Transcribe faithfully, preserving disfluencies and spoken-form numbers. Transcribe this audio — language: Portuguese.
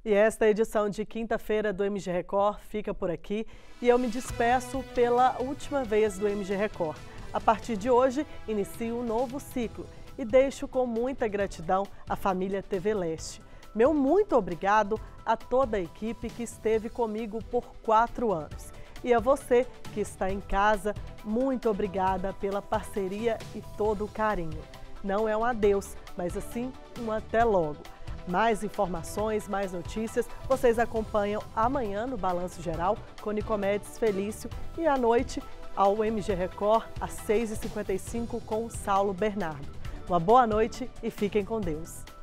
E esta edição de quinta-feira do M G Record fica por aqui e eu me despeço pela última vez do M G Record. A partir de hoje, inicio um novo ciclo e deixo com muita gratidão a família T V Leste. Meu muito obrigado a toda a equipe que esteve comigo por quatro anos. E a você que está em casa, muito obrigada pela parceria e todo o carinho. Não é um adeus, mas assim um até logo. Mais informações, mais notícias, vocês acompanham amanhã no Balanço Geral com Nicomedes Felício e à noite ao M G Record às seis e cinquenta e cinco com o Saulo Bernardo. Uma boa noite e fiquem com Deus.